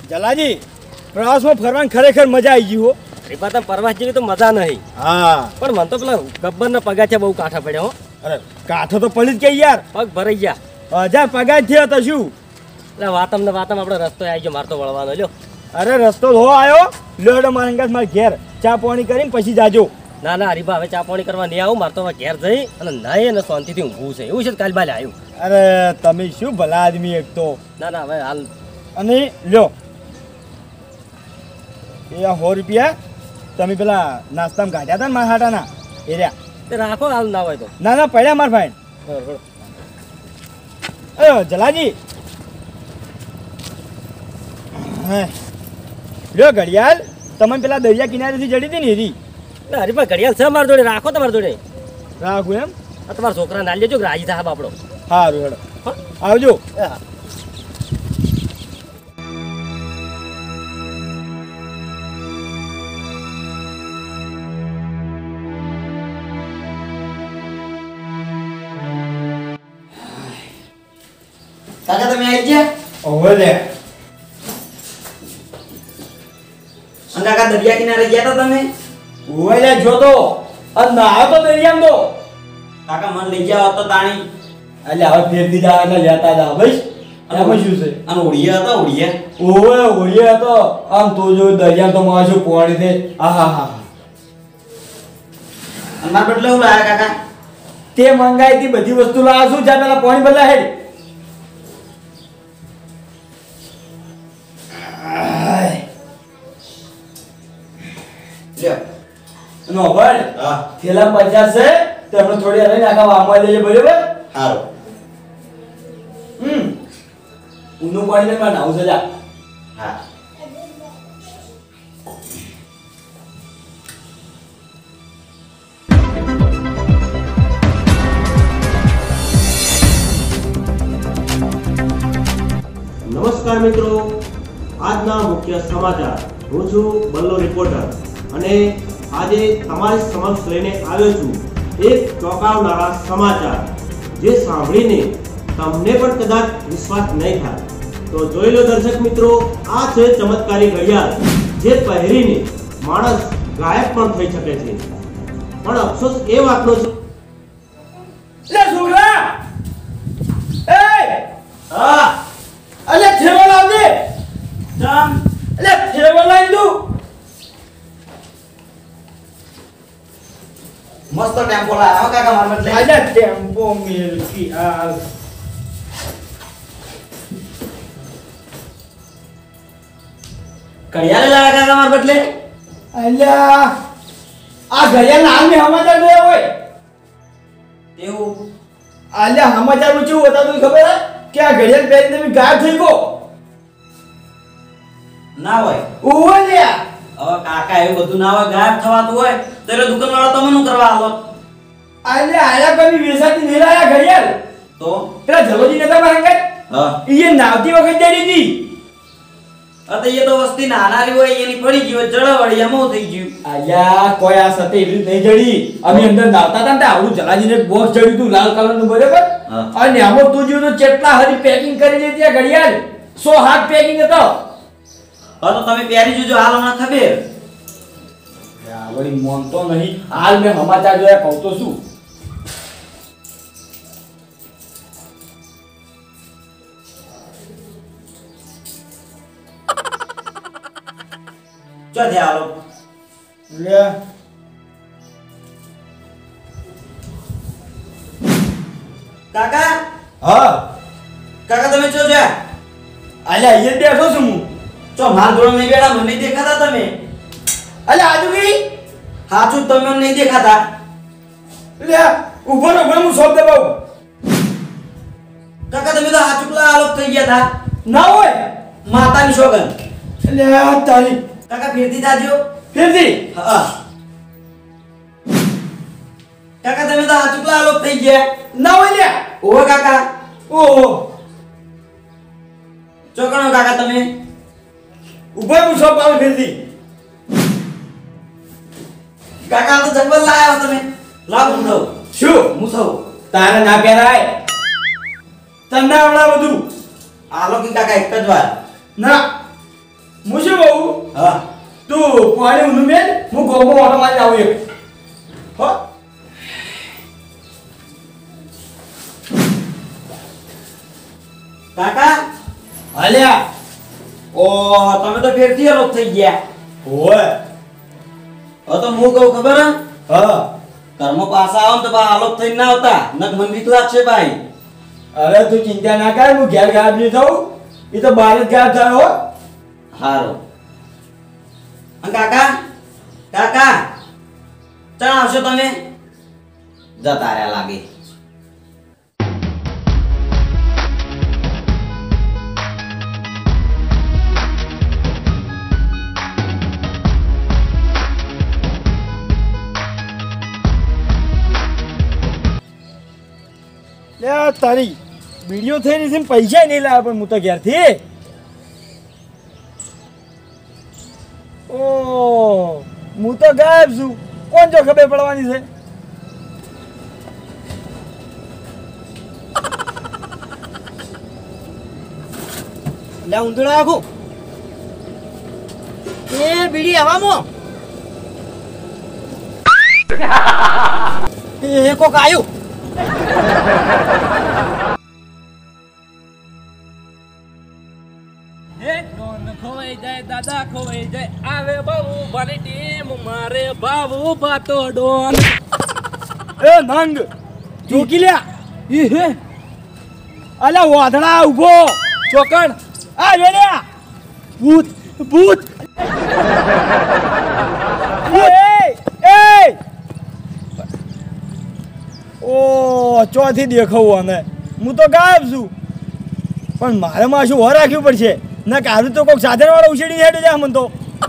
જલાજી પ્રવાસમાં ફરવાની ખરેખર મજા આવી ગઈ હો. રીપા તમે પ્રવાસ જેવી તો મજા નહીં. હા પણ મને તો પેલા ગબ્બરના પગાથિયા બહુ કાઠા પડ્યા હો. અરે કાઠો તો પડી જ ગઈ યાર. પગ ભરાઈ ગયા. 1000 પગાર થયો તો શું? એટલે વાતમ આપણે રસ્તો આવી ગયો, મારતો વળવાનો લ્યો. અરે રસ્તો હો આવ્યો. લેડો મારા અંગાત મારા ઘેર ચા પાણી કરીને પછી જાજો. ના ના હરીબા હવે ચા પાણી કરવા નહીં આવું. મારે તો ઘેર જઈ અને નાઈ અને શાંતિથી ઊંઘવું છે. એવું છે કાલ બાલે આવ્યું. અરે તમે શું ભલા આદમી એક તો. ના ના હવે હાલ અને લ્યો એ 100 રૂપિયા તમે પેલા નાસ્તામાં કાઢ્યા હતા ને મારા હાટાના એ રહ્યા. તે રાખો હાલ ના હોય તો. ના ના પડ્યા મારા ભાઈ. બરોબર. જલાજી લ્યો ઘડિયાળ તમે પેલા દરિયા કિનારેથી જડી હતી ને એરી. હરીબા ઘડિયાળ છે મારી જોડે, રાખો તમારી જોડે. રાખું એમ? આ તમારા છોકરા ના લેજો રાજી સાહેબ આપણો. સારું હેડો આવજો. કાકા તમે આવી ગયા? ઓવે લે કાકા દરિયા કિનારે ગયા હતા તમે? ઓવે લે જોતો અને નાયો તો દરિયામાં તો. કાકા મન લઈ ગયા તો તાણી. એટલે હવે ફેર દીધા અને લેતા જા ભાઈ. આમાં શું છે? અને ઓડિયા હતા ઓડિયા. ઓવે ઓડિયા તો આમ તો જો દરિયામાં તો માશું પોણી દે. આહા હા. અને માર બદલે હું લાયા કાકા? તે મંગાઈ હતી બધી વસ્તુ લાવ શું જા પેલા પાણી બદલા હેડ. લ્યો. નો ભાઈ હા થેલા 50 છે તે આપણે થોડી લઈને આખા વામવા લેજે બરાબર. સારું. ઊનું પાણી ને નાવું છે જા. હા નમસ્કાર મિત્રો, આજના મુખ્ય સમાચાર. હું છું બલ્લો રિપોર્ટર અને આજે તમારી સમક્ષ લઈને આવ્યો છું એક ચોંકાવનારા સમાચાર, જે સાંભળીને તમને પણ કદાચ વિશ્વાસ નહીં થાય. તો જોઈ લો દર્શક મિત્રો, આ છે ચમત્કારી ઘડિયાળ, જે પહેરીને માણસ ગાયબ પણ થઈ શકે છે. પણ અફસોસ એ વાતનો છે. લે છોકરા એ હા અલે થેલો લાવ દે. જામ અલે થેલો લાવી દઉં. મસ્ત ટેમ્પો લાયા કાકા માર બદલે. અલે ટેમ્પો મિલકી આ ઘડિયાળ લાયા કાકા માર બદલે. અલ્યા આ ઘડિયાળ નામ ને સમાચાર જોયા હોય. એવું અલ્યા સમાચાર નું શું હતા તમને ખબર હે કે આ ઘડિયાળ પહેરીને તમે ગાયબ થઈ ગયો. ના હોય. ઓવે લ્યા હવે કાકા એવું બધું ના હોય, ગાયબ થવાતું હોય તો એટલે દુકાનવાળા તમને શું કરવા આલો? અલ્યા આયા કદી વેસાતી નહીં લાયા ઘડિયાળ. તો પેલા જલોજી નતા માંગે હા ઈ નાવતી વખત જડી હતી. અતે એ તો વસ્તી નાનારી હોય એની પડી ગઈ હોય જળવાળી એમાં થઈ ગયું. અલ્યા કોઈ આ સતે એવી નહીં જડી. અમે અંદર નાવતા હતા ને આવડું જલાજીને બોક્સ જડ્યું હતું લાલ કલરનું બરાબર. હા. અને આમાં તું જો તો કેટલા હરી પેકિંગ કરી દીધી આ ઘડિયાળ. 100 હાથ પેકિંગ હતો. હા તો તમે પહેરી જોજો, હાલ હમણાં ખબર. યા વળી મોનતો નહીં. હાલ મેં સમાચાર જોયા કહું તો શું. ચો થે હાલો. લે કાકા હા કાકા તમે ચો જા. અલ્યા અહીંયા બેઠો છું હું. ચો માર જોડે નહીં બેઠા, મને નહીં દેખાતા તમે. અલ્યા આજુ ગઈ. હાચું તમે મને નહીં દેખાતા. લે ઉભો રહો હું શબ્દ દબાવું. કાકા તમે તો હાચુકલા આલોપ થઈ ગયા હતા. ના હોય. માતાની સોગન. લે તારી કાકા ફેરથી જાજો. ફેરથી હા કાકા તમે તો હાચુકલા આલોપ થઈ ગયા. ના હોય લે. ઓહો કાકા. ઓહો ચોકણો કાકા તમે. ઉભો હું શબ્દ આવું ફેરથી. કાકા તો જંગલ લાયા હો તમે. લાવ મુઠો. શું મુઠો. તારે ના પહેરાય. તને આવડા બધું. આલો કે કાકા એક જ વાર. ના હું શું કહું? હા તું પાણી ઊંધું મેલ, હું ગોમો ઓટો મારી આવું એક. હો? કાકા હાલ્યા. ઓ તમે તો ફેરથી અલોપ થઈ ગયા. ઓય. હવે તો હું કહું ખબર હે? હા. ઘરમાં પાછા આવો ને તો બા અલોપ થઈને ના આવતા નક મન બીક લાગશે ભાઈ. અરે તું ચિંતા ના કર, હું ઘેર ગાયબ નહીં થઉં. એ તો બહાર જ ગાયબ થયો હો. હારું. અને કાકા કાકા ચા આવશો તમે? જતા રહ્યા લાગે. લે તારી વિડિયો થઈ રહી છે ને પૈસા નહીં લાવ્યા પણ હું તો ઘેરથી. ઓ હું તો ગાયબ છું, કોણ જો ખબર પડવાની છે? લે ઊંધું નાખું એ બીડી હવામાં એ કોક આવ્યું. ખોવાઈ જાય દાદા ખોવાઈ જાય આવે બાબુ ભાની ટીમ મારે બાબુ બાતો ડોન એ નંગ જોકી લ્યા ઈ હે અલા વાદળા ઉભો ચોકણ આ રેડ્યા ભૂત ભૂત એ ઓ ચોથી દેખાવું અને હું તો ગાયબ છું પણ મારે માં શું હો રાખ્યું પડશે ના કારું તો કોઈક સાધન વાળો ઉછેડી હેડે જા મન તો.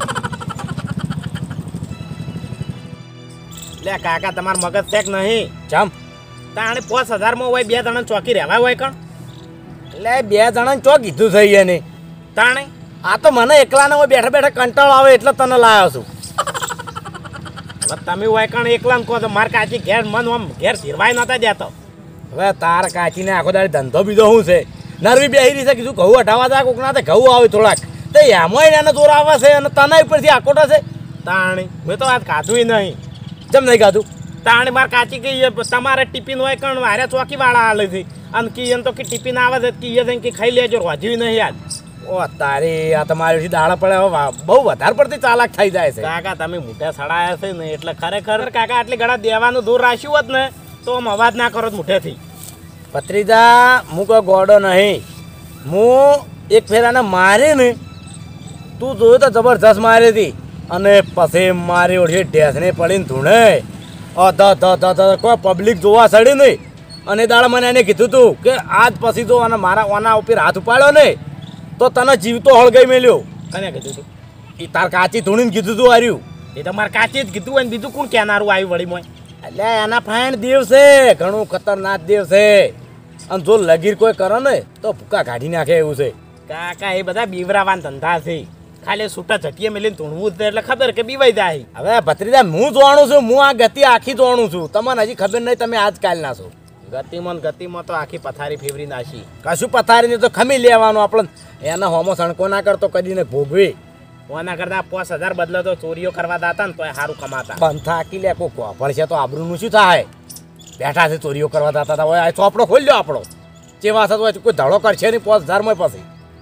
લે કાકા તમાર મગજ ચેક નહીં જમ તાણે 5000 માં હોય 2 જણા ચોકી રહેવા હોય કણ એટલે 2 જણાને ચો કીધું થઈ એને તાણે આ તો મને એકલાને હોય બેઠા બેઠા કંટાળો આવે એટલે તને લાવ્યો છું. હવે તમે હોય કણ એકલા કહો તો માર કાચી ઘેર મન આમ ઘેર ધીરવાય નતા દેતો. હવે તાર કાચીને આખો દાડી ધંધો બીજો શું છે નરવી બેહી રહી છે કીધું ઘઉં હટાવવા તા કોક ના તે ઘઉં આવે થોડાક તો એમાંય એને જોર આવે છે અને તને ઉપરથી આકોટા છે. તાણી મેં તો આજ ખાધું નહીં. જેમ નહીં ખાધું તાણે માર કાચી કહીએ તમારે ટિફિન હોય કણ વારે ચોકી વાળા હાલે છે અને કીએ તો કે ટિફિન આવે છે કીએ જઈને કે ખાઈ લેજો રોજ્યું નહીં યાદ. ઓ તારી આ તમારી દાડા પડે હવે બહુ વધારે પડતી ચાલાક થઈ જાય છે. કાકા તમે મોઢે સડાયા છે ને એટલે ખરેખર કાકા આટલી ઘણા દેવાનું દૂર રાખ્યું હોત ને તો આમ અવાજ ના કરો મોઢેથી. ભત્રીજા હું કોઈ ગોડો નહીં, હું એક ફેરાને મારી ને તું જોયું તો જબરજસ્ત મારી હતી અને પછી મારી ઓછી ઢેસને પડીને ધૂણે કોઈ પબ્લિક જોવા સડી નહીં અને દાડા મને એને કીધું તું કે આજ પછી જો અને મારા ઓના ઉપર હાથ ઉપાડ્યો ને તો તને જીવતો હળગાઈ મેલ્યો. કને કીધું તું? એ તાર કાચી ધૂણીને કીધું તું હાર્યું. એ તો મારે કાચી જ કીધું હોય ને બીજું કોણ કેનારું આવ્યું વળી મોય. એટલે એના ફાઇન દેવ છે, ઘણું ખતરનાક દેવ છે અને જો લગીર કોઈ કરે ને તો ભૂકા કાઢી નાખે એવું છે. કાકા એ બધા બીવરાવાન ધંધા છે, ખાલી છૂટા ચટીએ મેલીને ધૂણવું જ એટલે ખબર કે બીવાઈ જાય. હવે ભત્રીજા હું જાણું છું, હું આ ગતિ આખી જાણું છું, તમને હજી ખબર નહીં, તમે આજકાલ ના છો. ગતિમાં તો આખી પથારી ફેવરી નાખી. કશું પથારીને તો ખમી લેવાનું આપણે, એના હોમો સણકો ના કરતો કદીને ભોગવી. ઓના કરતા 5000 બદલે તો ચોરીઓ કરવા દાતા ને તો સારું કમાતા. બંધ થાકી લે કોઈ કોપર છે તો આબરૂનું શું થાય? બેઠા છે ચોરીઓ કરવા દાતા હતા, હોય આ ચોપડો ખોલી લો આપણો જેવા થતો હોય કોઈ ધડો કરશે નહીં 5000 માં પછી.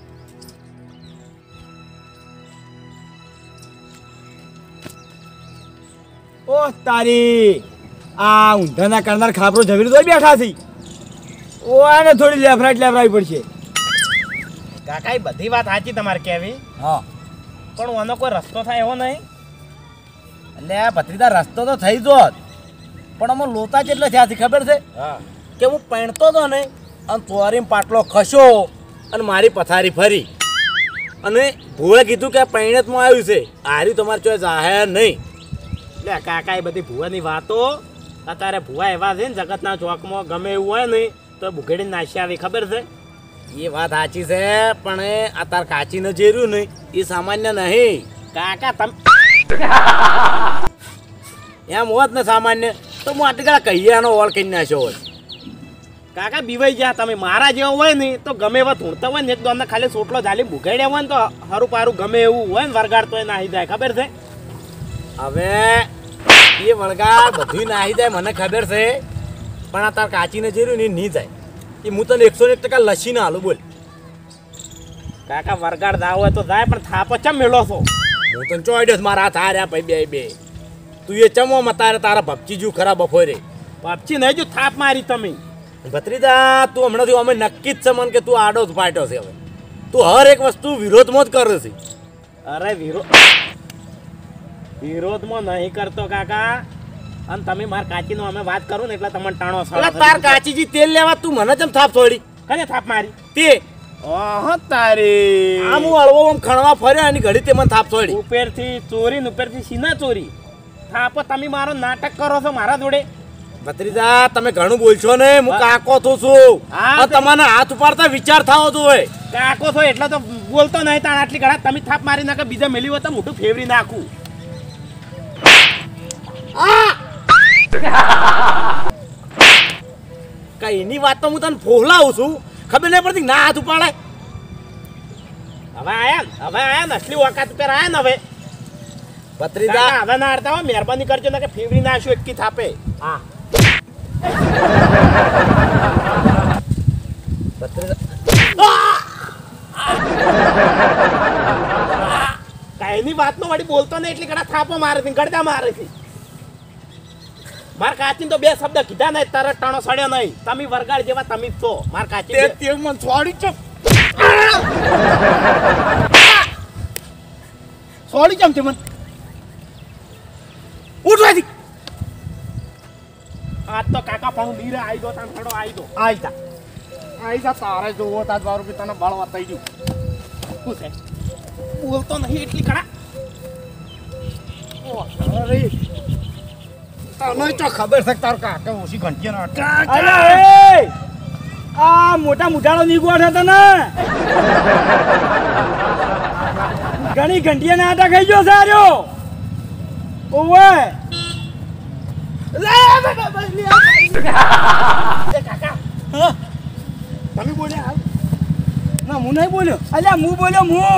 ઓ તારી આ ઊંધાના કરનાર ખાપરો ઝવેરી તો બેઠા છે. ઓ આને થોડી લેફરાવી પડશે. કાકા એ બધી વાત સાચી તમારે કહેવી, હા પણ ઓનો કોઈ રસ્તો થાય એવો નહીં. એટલે ભત્રીજા રસ્તો તો થઈ જોત પણ અમે લોતા જેટલો થયા છે ખબર છે હા કે હું પહેણતો હતો ને અને ચોરીમાં પાટલો ખસ્યો અને મારી પથારી ફરી અને ભૂએ કીધું કે પૈણતમાં આવ્યું છે, હાર્યું તમારે ચોઈસ જાહેર નહીં. એટલે કાકા એ બધી ભૂવાની વાતો અત્યારે ભૂવા એવા છે ને જગતના ચોકમાં ગમે એવું હોય ને તો બુઘેડી નાસી આવી ખબર છે. એ વાત સાચી છે પણ આ તાર કાચીને જે રહ્યું ને એ સામાન્ય નહીં. કાકા તમે એમ હોત ને સામાન્ય તો હું આટલી કહીએ આનો ઓળ કરી નાખ્યો હોત. કાકા બીવાઈ ગયા તમે. મારા જેવો હોય ને તો ગમે એવા ધૂણતા હોય ને એક દોડને ખાલી સોટલો ઝાલી ભૂગાડ્યા હોય ને તો હારું પારું ગમે એવું હોય ને વરગાડતો હોય નાહી જાય. ખબર છે? હવે એ વળગા બધું નાહી જાય મને ખબર છે, પણ આ તાર કાચીને જેર્યું ને નહીં જાય. એ હું તને 101% લસીને હાલું બોલ. કાકા વરગાડ દાવ હોય તો જાય, પણ થાપો ચમ મેળો છો? હું તને ચોડ્યો મારા હાથ હાર્યા ભાઈ બે તું એ ચમો તારે તારા ભપચી જુ ખરા બફોરે પાપચી નહીં જો થાપ મારી તમે. ભત્રીજા તું હમણાંથી અમે નક્કી જ છે મને કે તું આડો જ પાટ્યો છે. હવે તું હર એક વસ્તુ વિરોધમાં જ કરે છે. અરે વિરોધમાં નહીં કરતો કાકા. અને તમે માર કાચીનો અમે વાત કરું ને એટલે તમને ટાણો એટલે તાર કાચીજી તેલ લેવા તું મને જેમ થાપ છોડી કને થાપ મારી તે ઓહ તારી આમ હું હળવો આમ ખણવા ફર્યો અને ઘડી તે મને થાપ છોડી. ઉપરથી ચોરી ને ઉપરથી સીના ચોરી. થાપો તમે મારો નાટક કરો છો મારા જોડે. ભત્રીજા તમે ઘણું બોલશો ને, હું કાકો થું છું. હા, તમારે હાથ ઉપાડતા વિચાર થાવો જોઈએ. કાકો છો એટલે તો બોલતો નહીં. તાણ આટલી ઘણા તમે થાપ મારી નાખે બીજા મેલી હોય તો મોટું ફેવરી નાખું. કઈ એની વાત તો હું તને ફોહલાવું છું, ખબર નહીં પડતી ના હાથ ઉપાડે. હવે આયા ને અસલી ઓકાત ઉપર આયા ને હવે. ભત્રીજા હવે ના હારતા હો, મહેરબાની કરજો ને કે ફેવરી નાખશું એકકી થાપે. હા કાયની વાતનો વળી બોલતો ને એટલી ઘણા થાપો મારે છે, ગળદા મારે છે. માર કાચીને તો બે શબ્દ કીધા નહીં તરત ટાણો સડ્યો નહીં. તમે વરગાડ જેવા તમે જ છો. માર કાચી તે મને છોડી ચમ સોળી ચમ છે મને ઉઠવાથી આજ તો કાકા પણ નીરે આવી દો તાન ખડો આવી દો આવી જા તારે જોવો તાજ વારું કે તને બળ વતાઈ ગયું. શું છે બોલતો નહીં એટલી ઘણા. અરે તને તો ખબર છે તાર કાકા ઓછી ઘંટી ના અરે એ આ મોટા મુઠાળો નીકળ્યો છે તને ઘણી ઘંટીયા ના આટા ખાઈ ગયો છે આર્યો. ઓવે તમે બોલ્યા હાલ ના હું નહીં બોલ્યો. અલ્યા હું બોલ્યો હું.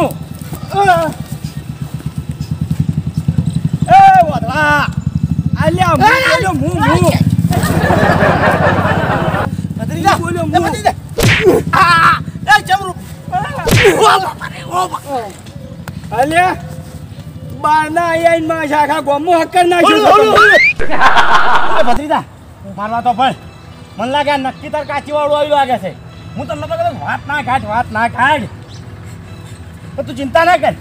એ વાદળા અલ્યા હું બોલ્યો હું ભત્રીજા બોલ્યો હું. એ ચમરુ અલ્યા બારના આઈને માં શાખા ગોમો હક્કર નાખ્યો. ભત્રીજા મારવા તો પણ મને લાગે આ નક્કી તાર કાચી વાળું આવી લાગે છે. હું તમને તો કહું વાત ના કાઢ તો તું ચિંતા ના કર.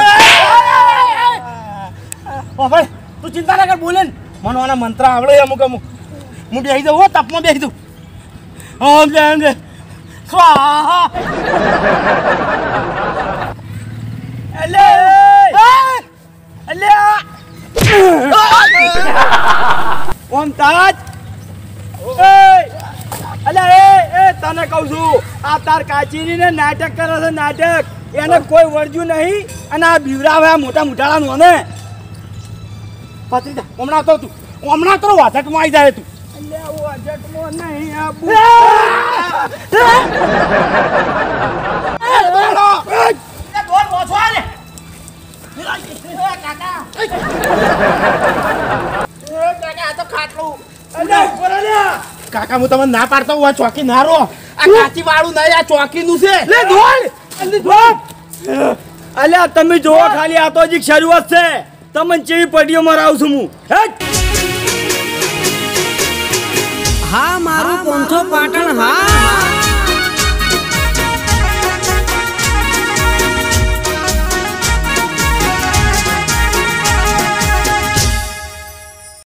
ભાઈ તું ચિંતા ના કર, બોલે ને મને આના મંત્ર આવડે અમુક હું બેસી જાઉં હો, તપમાં બેસી જાઉં. ઓમ જય સ્વાહા. અલ્યા ઓમ તાજ અલ્યા એ તને કહું છું આ તાર કાચીની ને નાટક કરે છે નાટક. એને કોઈ વળજ્યું નહીં અને આ બીવરાવે આ મોટા મુઠાળાનું ને. ભત્રીજા હમણાં તો તું હમણાં તો વાઝટમાં આવી જાય તું. અલ્યા વાજટમાં નહીં આબુ. કાકા હું તમને ના પાડતો હું આ ચોકી ના રહો. આ કાચી વાળું નહીં, આ ચોકીનું છે. અલ્યા તમે જોવો ખાલી આ તો હજી શરૂઆત છે. તમને ચેવી પડીઓ મરાવું છું હું. હા મારું પોંથો પાટણ હા.